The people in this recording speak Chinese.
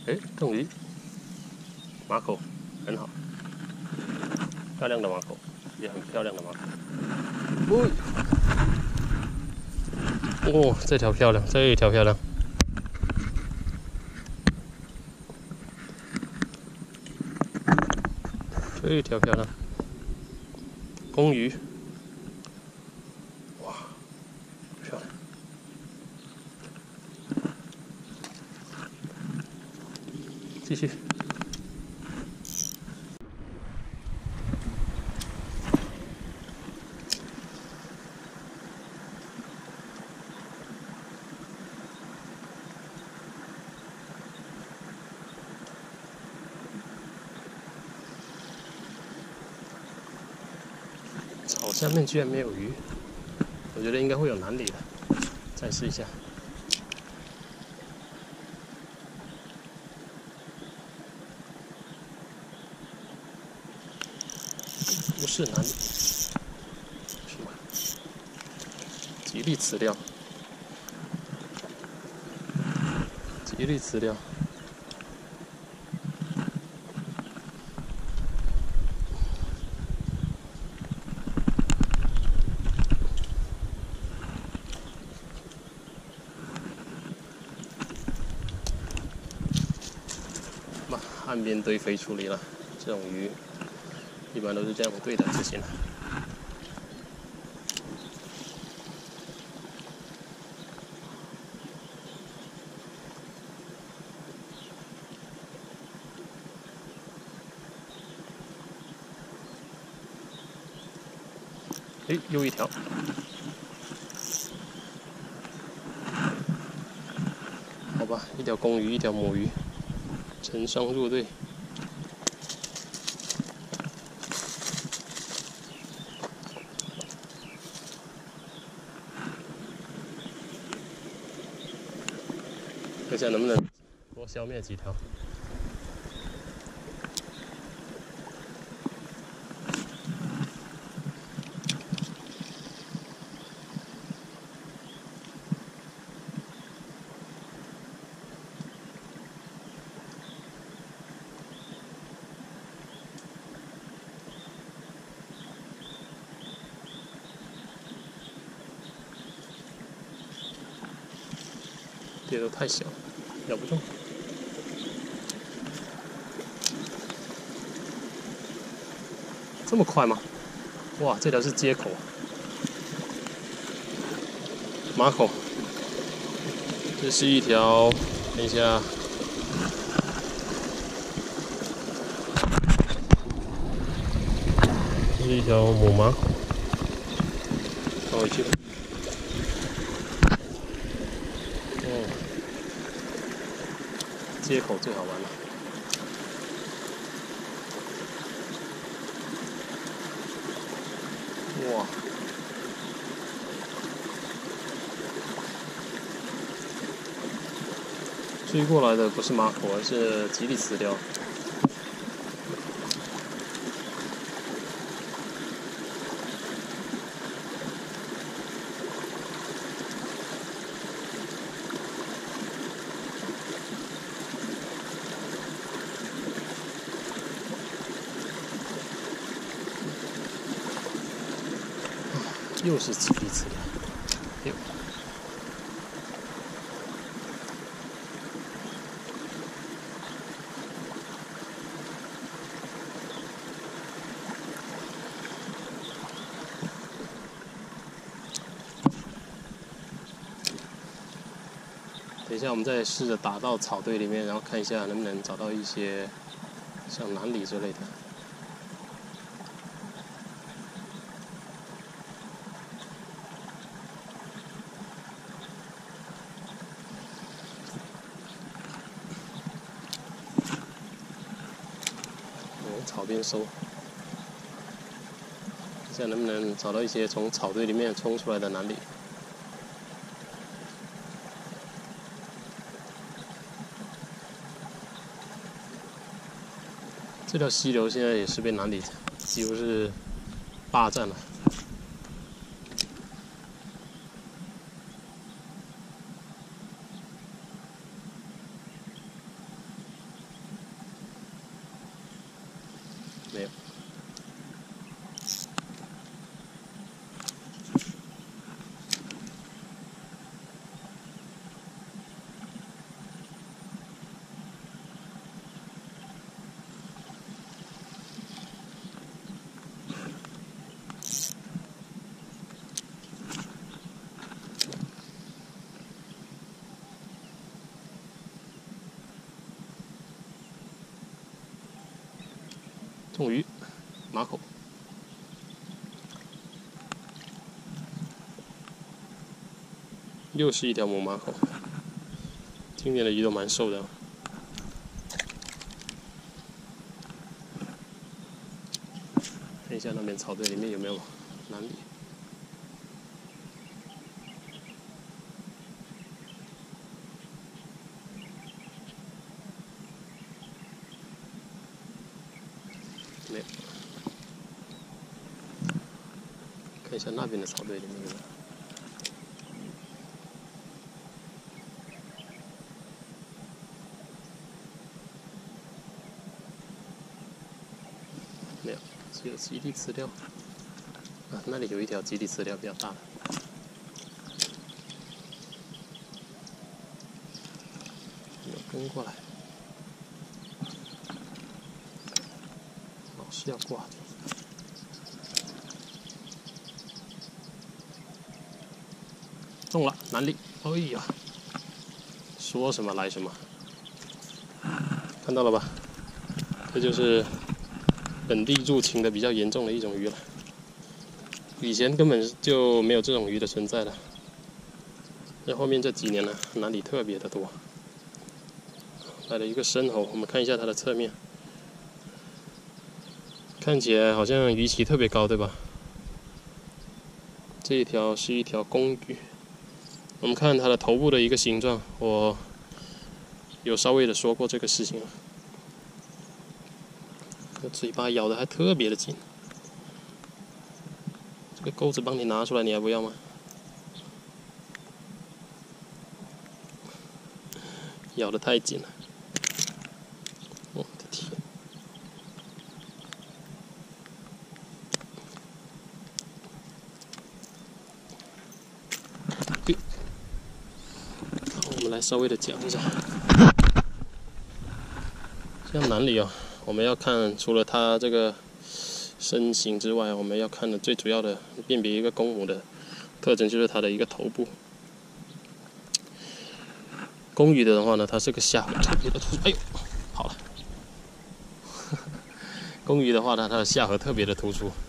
哎，邓鱼，马口很好，漂亮的马口，也很漂亮的马口。哦，这条漂亮，这一条漂亮。这一条漂亮，公鱼，哇，漂亮！继续。草下面居然没有鱼，我觉得应该会有南里的，再试一下。不是南里，什么？极力磁料，极力磁料。岸边堆肥处理了，这种鱼一般都是这样对待就行了。哎，又一条。好吧，一条公鱼，一条母鱼，成双入对。看一下能不能多消灭几条。这都太小，咬不动。这么快吗？哇，这条是接口，马口。这是一条，等一下，这是一条母马口，放回去。接口最好玩了。哇！追过来的不是马口，而是极力磁雕。又是极力磁雕。等一下，我们再试着打到草堆里面，然后看一下能不能找到一些像南里之类的。草边收，看一下能不能找到一些从草堆里面冲出来的南里。这条溪流现在也是被南里几乎是霸占了。 中鱼，马口。又是一条母马口。今年的鱼都蛮瘦的。看一下那边草堆里面有没有南鲤。没有。看一下那边的草堆里面有没有。没有，只有极地雌钓。啊，那里有一条极地雌钓比较大的。有跟过来。老是要挂着。中了，南鲤！哎呀，说什么来什么。看到了吧？这就是本地入侵的比较严重的一种鱼了。以前根本就没有这种鱼的存在的。在后面这几年呢，南鲤特别的多。来了一个深喉，我们看一下它的侧面，看起来好像鱼鳍特别高，对吧？这一条是一条公鱼。我们看它的头部的一个形状，我有稍微的说过这个事情了。嘴巴咬的还特别的紧，这个钩子帮你拿出来，你还不要吗？咬的太紧了，我的天！对，我们来稍微的讲一下，像南鲤啊，我们要看除了它这个身形之外，我们要看的最主要的辨别一个公母的特征就是它的一个头部。公鱼的话呢，它是个下颌特别的突出，哎呦，好了。公鱼的话呢，它的下颌特别的突出，